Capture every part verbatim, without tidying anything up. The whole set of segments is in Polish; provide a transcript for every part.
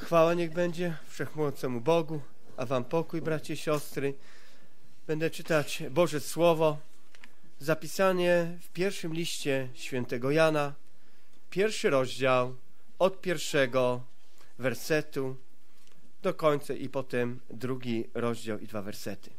Chwała niech będzie Wszechmogącemu Bogu, a wam pokój, bracie i siostry. Będę czytać Boże Słowo, zapisanie w pierwszym liście świętego Jana, pierwszy rozdział, od pierwszego wersetu do końca i potem drugi rozdział i dwa wersety.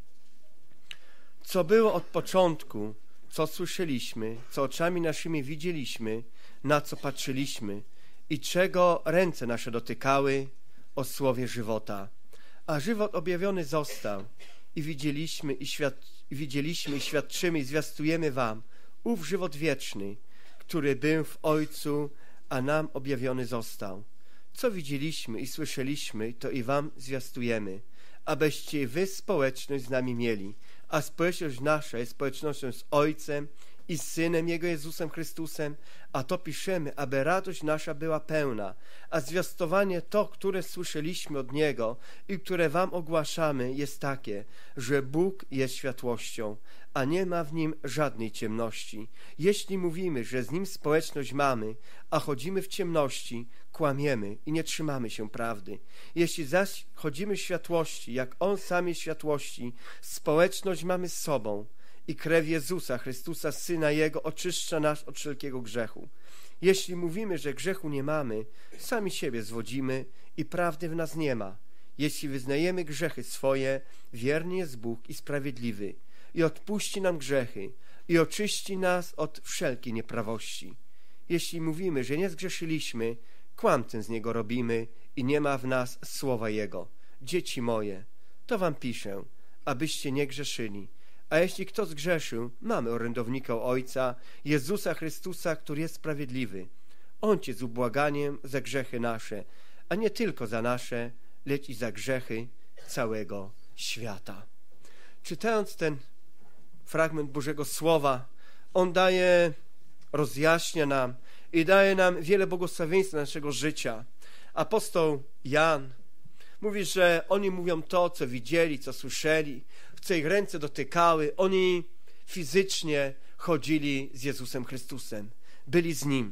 Co było od początku, co słyszeliśmy, co oczami naszymi widzieliśmy, na co patrzyliśmy i czego ręce nasze dotykały, o słowie żywota. A żywot objawiony został i widzieliśmy i, świad i widzieliśmy i świadczymy i zwiastujemy wam ów żywot wieczny, który był w Ojcu, a nam objawiony został. Co widzieliśmy i słyszeliśmy, to i wam zwiastujemy, abyście wy społeczność z nami mieli, a społeczność nasza jest społecznością z Ojcem i z Synem Jego Jezusem Chrystusem, a to piszemy, aby radość nasza była pełna, a zwiastowanie to, które słyszeliśmy od Niego i które wam ogłaszamy, jest takie, że Bóg jest światłością, a nie ma w Nim żadnej ciemności. Jeśli mówimy, że z Nim społeczność mamy, a chodzimy w ciemności, kłamiemy i nie trzymamy się prawdy. Jeśli zaś chodzimy w światłości, jak On sam jest w światłości, społeczność mamy z sobą i krew Jezusa Chrystusa, Syna Jego, oczyszcza nas od wszelkiego grzechu. Jeśli mówimy, że grzechu nie mamy, sami siebie zwodzimy i prawdy w nas nie ma. Jeśli wyznajemy grzechy swoje, wierny jest Bóg i sprawiedliwy i odpuści nam grzechy i oczyści nas od wszelkiej nieprawości. Jeśli mówimy, że nie zgrzeszyliśmy, kłamcę z Niego robimy i nie ma w nas słowa Jego. Dzieci moje, to wam piszę, abyście nie grzeszyli. A jeśli kto zgrzeszył, mamy orędownika u Ojca, Jezusa Chrystusa, który jest sprawiedliwy. On jest ubłaganiem za grzechy nasze, a nie tylko za nasze, lecz i za grzechy całego świata. Czytając ten fragment Bożego Słowa, on daje, rozjaśnia nam i daje nam wiele błogosławieństwa naszego życia. Apostoł Jan mówi, że oni mówią to, co widzieli, co słyszeli, co ich ręce dotykały. Oni fizycznie chodzili z Jezusem Chrystusem, byli z Nim.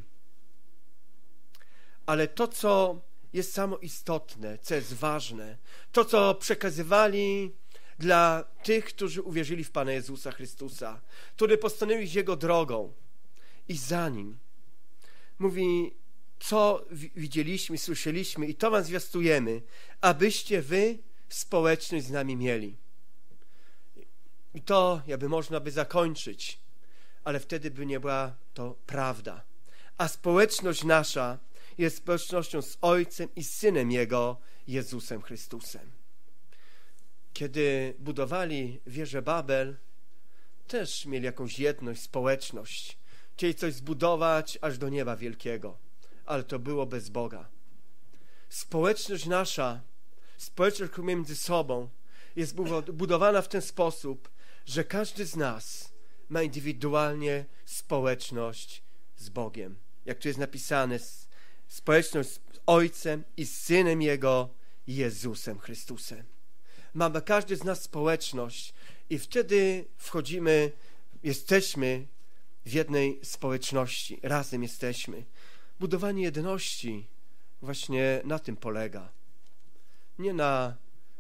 Ale to, co jest samo istotne, co jest ważne, to, co przekazywali dla tych, którzy uwierzyli w Pana Jezusa Chrystusa, którzy postanowili iść Jego drogą i za Nim. Mówi, co widzieliśmy, słyszeliśmy i to wam zwiastujemy, abyście wy społeczność z nami mieli. I to jakby można by zakończyć, ale wtedy by nie była to prawda. A społeczność nasza jest społecznością z Ojcem i Synem Jego, Jezusem Chrystusem. Kiedy budowali wieżę Babel, też mieli jakąś jedność, społeczność. Chcieli coś zbudować aż do nieba wielkiego, ale to było bez Boga. Społeczność nasza, społeczność między sobą jest budowana w ten sposób, że każdy z nas ma indywidualnie społeczność z Bogiem. Jak tu jest napisane, społeczność z Ojcem i z Synem Jego, Jezusem Chrystusem. Mamy każdy z nas społeczność i wtedy wchodzimy, jesteśmy w jednej społeczności, razem jesteśmy. Budowanie jedności właśnie na tym polega. Nie na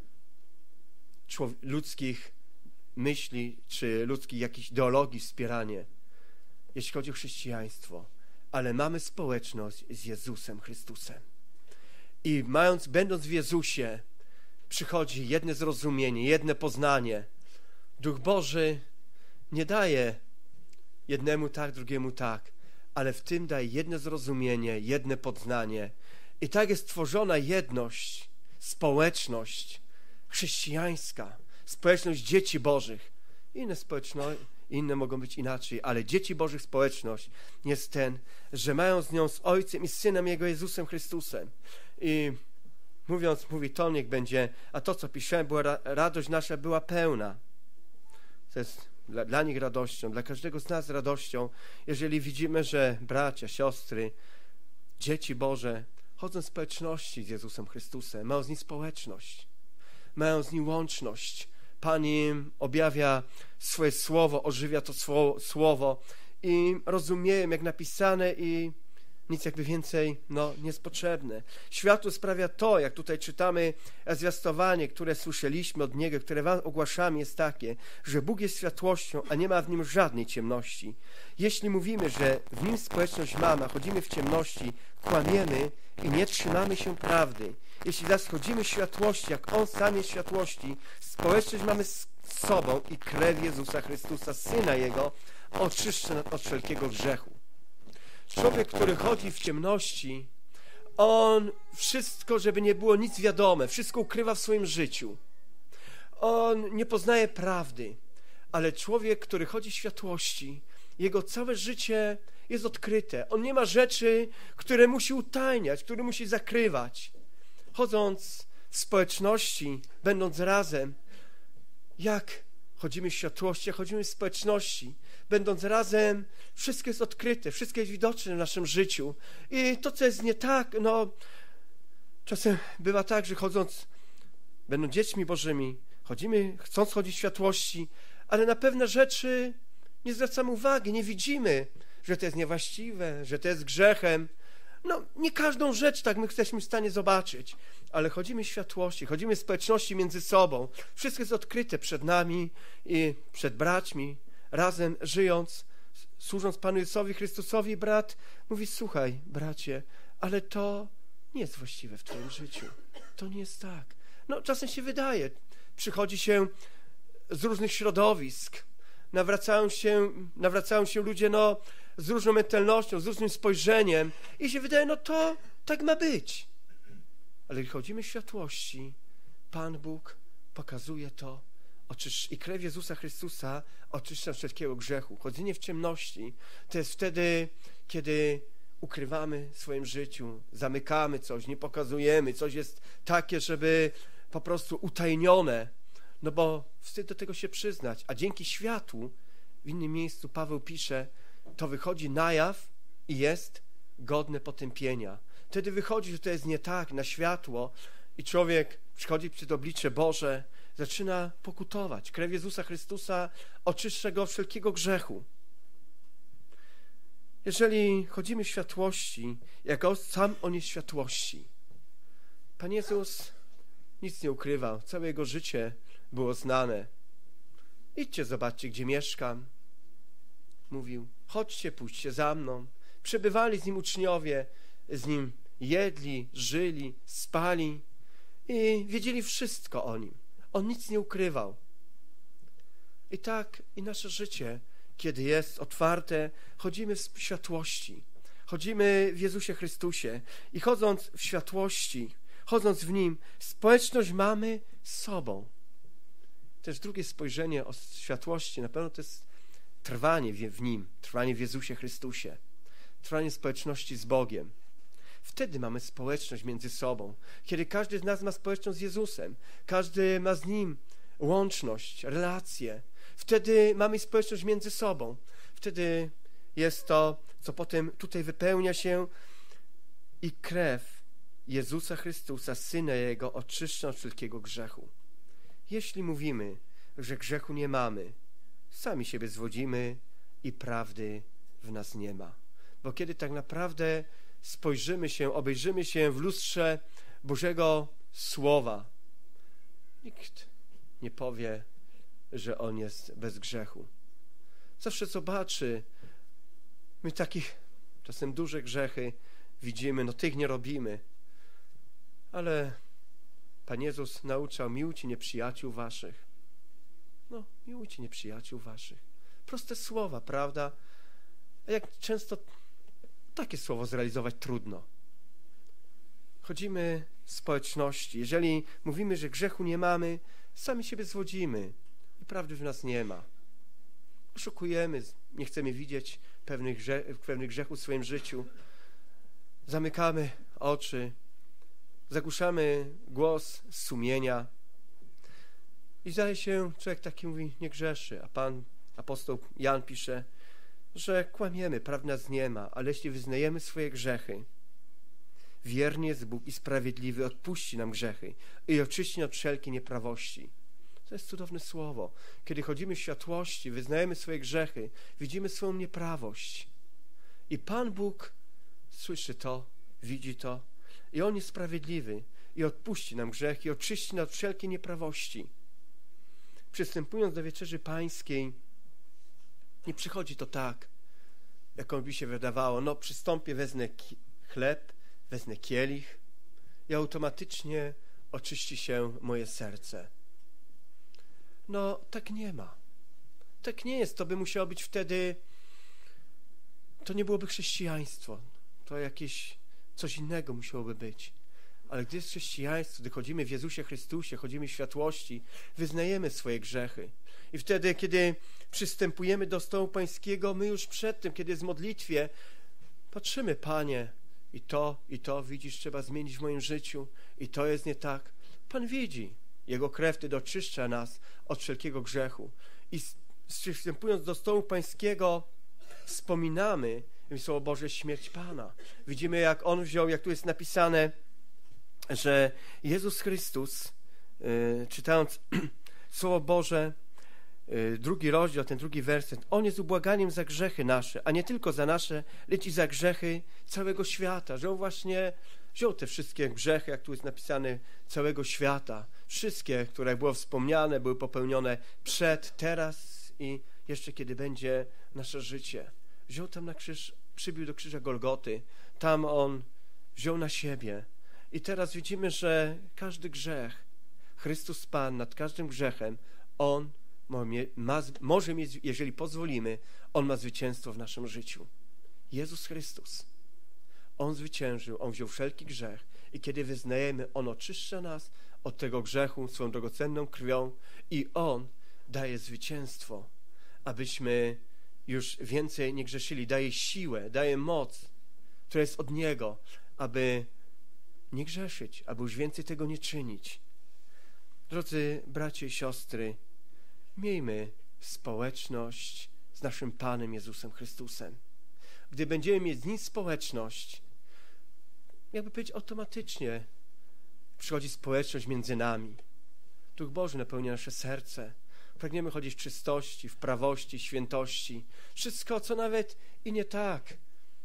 ludzkich myśli czy ludzkich jakichś ideologii wspieranie, jeśli chodzi o chrześcijaństwo, ale mamy społeczność z Jezusem Chrystusem. I mając, będąc w Jezusie, przychodzi jedno zrozumienie, jedno poznanie. Duch Boży nie daje jednemu tak, drugiemu tak, ale w tym daje jedno zrozumienie, jedno poznanie. I tak jest tworzona jedność, społeczność chrześcijańska, społeczność dzieci Bożych. Inne społeczności, inne mogą być inaczej, ale dzieci Bożych społeczność jest ten, że mają z nią, z Ojcem i z Synem Jego, Jezusem Chrystusem. I mówiąc, mówi to niech będzie, a to, co piszemy, była radość nasza była pełna. To jest Dla, dla nich radością, dla każdego z nas radością, jeżeli widzimy, że bracia, siostry, dzieci Boże chodzą w społeczności z Jezusem Chrystusem, mają z Nim społeczność, mają z Nim łączność. Pan im objawia swoje słowo, ożywia to słowo, słowo i rozumieją, jak napisane i nic jakby więcej, no, nie jest potrzebne. Światło sprawia to, jak tutaj czytamy, zwiastowanie, które słyszeliśmy od Niego, które wam ogłaszamy, jest takie, że Bóg jest światłością, a nie ma w Nim żadnej ciemności. Jeśli mówimy, że w Nim społeczność mamy, a chodzimy w ciemności, kłamiemy i nie trzymamy się prawdy. Jeśli zaś chodzimy w światłości, jak On sam jest w światłości, społeczność mamy z sobą i krew Jezusa Chrystusa, Syna Jego, oczyszcza nas od wszelkiego grzechu. Człowiek, który chodzi w ciemności, on wszystko, żeby nie było nic wiadome, wszystko ukrywa w swoim życiu. On nie poznaje prawdy, ale człowiek, który chodzi w światłości, jego całe życie jest odkryte. On nie ma rzeczy, które musi utajniać, które musi zakrywać. Chodząc w społeczności, będąc razem, jak chodzimy w światłości, jak chodzimy w społeczności, będąc razem, wszystko jest odkryte, wszystko jest widoczne w naszym życiu. I to, co jest nie tak, no, czasem bywa tak, że chodząc, będąc dziećmi Bożymi, chodzimy, chcąc chodzić w światłości, ale na pewne rzeczy nie zwracamy uwagi, nie widzimy, że to jest niewłaściwe, że to jest grzechem. No, nie każdą rzecz tak my jesteśmy w stanie zobaczyć, ale chodzimy w światłości, chodzimy w społeczności między sobą. Wszystko jest odkryte przed nami i przed braćmi. Razem żyjąc, służąc Panu Jezusowi Chrystusowi, brat mówi: słuchaj, bracie, ale to nie jest właściwe w twoim życiu. To nie jest tak. No, czasem się wydaje. Przychodzi się z różnych środowisk, nawracają się, nawracają się ludzie, no, z różną mentalnością, z różnym spojrzeniem i się wydaje, no to tak ma być. Ale gdy chodzimy w światłości, Pan Bóg pokazuje to, oczysz... i krew Jezusa Chrystusa oczyszcza wszelkiego grzechu. Chodzenie w ciemności to jest wtedy, kiedy ukrywamy w swoim życiu, zamykamy coś, nie pokazujemy, coś jest takie, żeby po prostu utajnione, no bo wstyd do tego się przyznać, a dzięki światłu, w innym miejscu Paweł pisze, to wychodzi na jaw i jest godne potępienia. Wtedy wychodzi, że to jest nie tak, na światło i człowiek przychodzi przed oblicze Boże, zaczyna pokutować. Krew Jezusa Chrystusa oczyszcza go od wszelkiego grzechu. Jeżeli chodzimy w światłości, jak sam On jest w światłości, Pan Jezus nic nie ukrywał, całe Jego życie było znane. Idźcie, zobaczcie, gdzie mieszkam. Mówił, chodźcie, pójdźcie za mną. Przebywali z Nim uczniowie, z Nim jedli, żyli, spali i wiedzieli wszystko o Nim. On nic nie ukrywał. I tak i nasze życie, kiedy jest otwarte, chodzimy w światłości. Chodzimy w Jezusie Chrystusie i chodząc w światłości, chodząc w Nim, społeczność mamy z sobą. Też drugie spojrzenie o światłości, na pewno to jest trwanie w Nim, trwanie w Jezusie Chrystusie, trwanie społeczności z Bogiem. Wtedy mamy społeczność między sobą, kiedy każdy z nas ma społeczność z Jezusem, każdy ma z Nim łączność, relacje. Wtedy mamy społeczność między sobą. Wtedy jest to, co potem tutaj wypełnia się i krew Jezusa Chrystusa, Syna Jego, oczyszcza od wszelkiego grzechu. Jeśli mówimy, że grzechu nie mamy, sami siebie zwodzimy i prawdy w nas nie ma. Bo kiedy tak naprawdę spojrzymy się, obejrzymy się w lustrze Bożego Słowa, nikt nie powie, że On jest bez grzechu. Zawsze zobaczy, my takich czasem duże grzechy widzimy, no tych nie robimy, ale Pan Jezus nauczał: miłujcie nieprzyjaciół waszych. No, miłujcie nieprzyjaciół waszych. Proste słowa, prawda? A jak często takie słowo zrealizować trudno. Chodzimy w społeczności. Jeżeli mówimy, że grzechu nie mamy, sami siebie zwodzimy i prawdy w nas nie ma. Oszukujemy, nie chcemy widzieć pewnych, grze pewnych grzechów w swoim życiu. Zamykamy oczy, zagłuszamy głos sumienia i zdaje się, człowiek taki mówi, nie grzeszy, a Pan, apostoł Jan pisze, że kłamiemy, prawdy nas nie ma, ale jeśli wyznajemy swoje grzechy, wierny jest Bóg i sprawiedliwy, odpuści nam grzechy i oczyści nas od wszelkiej nieprawości. To jest cudowne słowo. Kiedy chodzimy w światłości, wyznajemy swoje grzechy, widzimy swoją nieprawość i Pan Bóg słyszy to, widzi to i On jest sprawiedliwy i odpuści nam grzech i oczyści nas od wszelkiej nieprawości. Przystępując do wieczerzy pańskiej, nie przychodzi to tak, jak on by się wydawało. No, przystąpię, wezmę chleb, wezmę kielich i automatycznie oczyści się moje serce. No, tak nie ma. Tak nie jest. To by musiało być wtedy, to nie byłoby chrześcijaństwo. To jakieś coś innego musiałoby być. Ale gdy jest chrześcijaństwo, gdy chodzimy w Jezusie Chrystusie, chodzimy w światłości, wyznajemy swoje grzechy. I wtedy, kiedy przystępujemy do stołu pańskiego, my już przed tym, kiedy jest w modlitwie, patrzymy, Panie, i to, i to, widzisz, trzeba zmienić w moim życiu, i to jest nie tak. Pan widzi. Jego krew wtedy oczyszcza nas od wszelkiego grzechu. I przystępując do stołu pańskiego, wspominamy, Słowo Boże, śmierć Pana. Widzimy, jak On wziął, jak tu jest napisane, że Jezus Chrystus, yy, czytając Słowo Boże, yy, drugi rozdział, ten drugi werset, On jest ubłaganiem za grzechy nasze, a nie tylko za nasze, lecz i za grzechy całego świata. Że On właśnie wziął te wszystkie grzechy, jak tu jest napisane, całego świata. Wszystkie, które było wspomniane, były popełnione przed, teraz i jeszcze kiedy będzie nasze życie. Wziął tam na krzyż, przybił do krzyża Golgoty. Tam On wziął na siebie. I teraz widzimy, że każdy grzech, Chrystus Pan nad każdym grzechem, On ma, ma, może mieć, jeżeli pozwolimy, On ma zwycięstwo w naszym życiu. Jezus Chrystus. On zwyciężył, On wziął wszelki grzech i kiedy wyznajemy, On oczyszcza nas od tego grzechu swoją drogocenną krwią i On daje zwycięstwo, abyśmy już więcej nie grzeszyli. Daje siłę, daje moc, która jest od Niego, aby nie grzeszyć, aby już więcej tego nie czynić. Drodzy bracia i siostry, miejmy społeczność z naszym Panem Jezusem Chrystusem. Gdy będziemy mieć z Nim społeczność, jakby powiedzieć, automatycznie przychodzi społeczność między nami. Duch Boży napełnia nasze serce. Pragniemy chodzić w czystości, w prawości, świętości. Wszystko, co nawet i nie tak.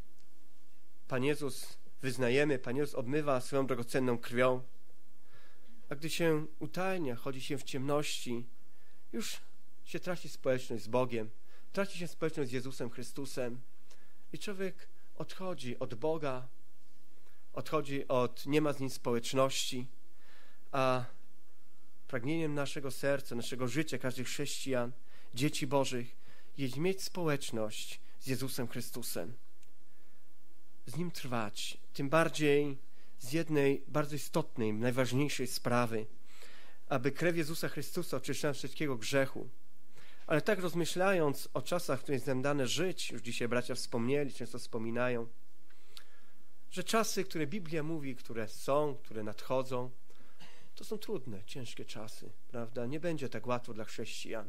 Pan Jezus wyznajemy, Pan Jezus obmywa swoją drogocenną krwią. A gdy się utajnia, chodzi się w ciemności, już się traci społeczność z Bogiem, traci się społeczność z Jezusem Chrystusem i człowiek odchodzi od Boga, odchodzi od, nie ma z Nim społeczności, a pragnieniem naszego serca, naszego życia, każdych chrześcijan, dzieci Bożych, jest mieć społeczność z Jezusem Chrystusem. Z Nim trwać, tym bardziej z jednej bardzo istotnej, najważniejszej sprawy, aby krew Jezusa Chrystusa oczyszczała wszystkiego grzechu. Ale tak rozmyślając o czasach, w których jest nam dane żyć, już dzisiaj bracia wspomnieli, często wspominają, że czasy, które Biblia mówi, które są, które nadchodzą, to są trudne, ciężkie czasy, prawda? Nie będzie tak łatwo dla chrześcijan.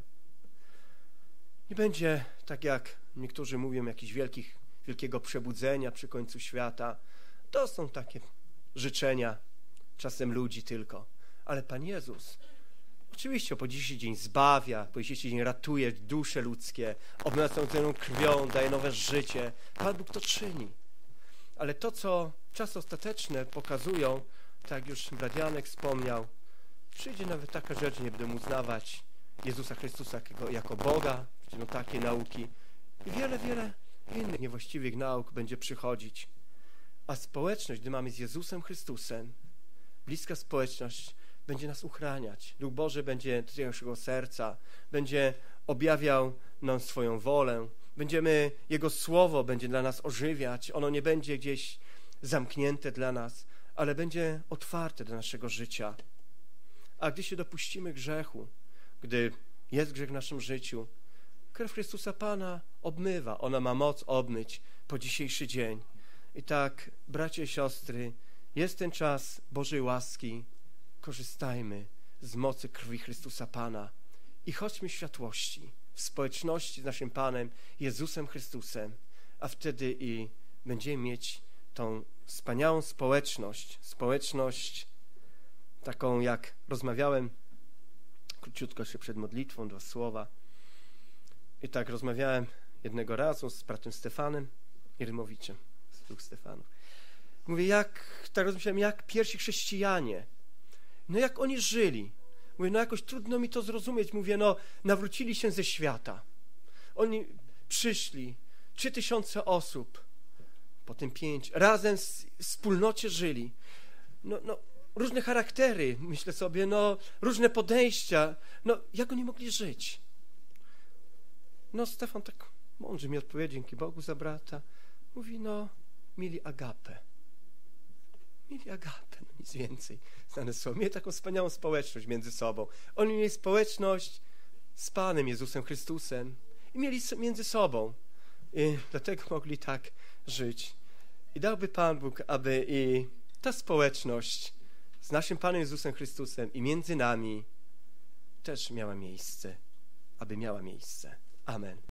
Nie będzie tak, jak niektórzy mówią, jakichś wielkich, wielkiego przebudzenia przy końcu świata. To są takie życzenia czasem ludzi tylko. Ale Pan Jezus oczywiście po dzisiejszy dzień zbawia, po dzisiejszy dzień ratuje dusze ludzkie, obmywają krwią, daje nowe życie. Pan Bóg to czyni. Ale to, co czasy ostateczne pokazują, tak jak już brat Janek wspomniał, przyjdzie nawet taka rzecz, że nie będą uznawać Jezusa Chrystusa jako, jako Boga, no takie nauki i wiele, wiele innych niewłaściwych nauk będzie przychodzić. A społeczność, gdy mamy z Jezusem Chrystusem, bliska społeczność będzie nas uchraniać. Duch Boży będzie do naszego serca, będzie objawiał nam swoją wolę, będziemy, Jego Słowo będzie dla nas ożywiać, ono nie będzie gdzieś zamknięte dla nas, ale będzie otwarte do naszego życia. A gdy się dopuścimy grzechu, gdy jest grzech w naszym życiu, krew Chrystusa Pana obmywa, ona ma moc obmyć po dzisiejszy dzień. I tak, bracia i siostry, jest ten czas Bożej łaski, korzystajmy z mocy krwi Chrystusa Pana i chodźmy w światłości, w społeczności z naszym Panem Jezusem Chrystusem, a wtedy i będziemy mieć tą wspaniałą społeczność, społeczność taką, jak rozmawiałem króciutko jeszcze przed modlitwą, dwa słowa. I tak rozmawiałem jednego razu z bratem Stefanem Jerymowiczem, z dwóch Stefanów. Mówię, jak, tak rozmyślałem, jak pierwsi chrześcijanie. No jak oni żyli. Mówię, no jakoś trudno mi to zrozumieć. Mówię, no nawrócili się ze świata. Oni przyszli, trzy tysiące osób, potem pięć, razem w wspólnocie żyli. No, no, różne charaktery, myślę sobie, no, różne podejścia. No, jak oni mogli żyć? No, Stefan tak mądrze mi odpowiedział, dzięki Bogu za brata. Mówi, no, mieli agapę. Mieli agapę, no nic więcej. Znane słowo. Mieli taką wspaniałą społeczność między sobą. Oni mieli społeczność z Panem Jezusem Chrystusem i mieli między sobą. I dlatego mogli tak żyć. I dałby Pan Bóg, aby i ta społeczność z naszym Panem Jezusem Chrystusem i między nami też miała miejsce. Aby miała miejsce. Amen.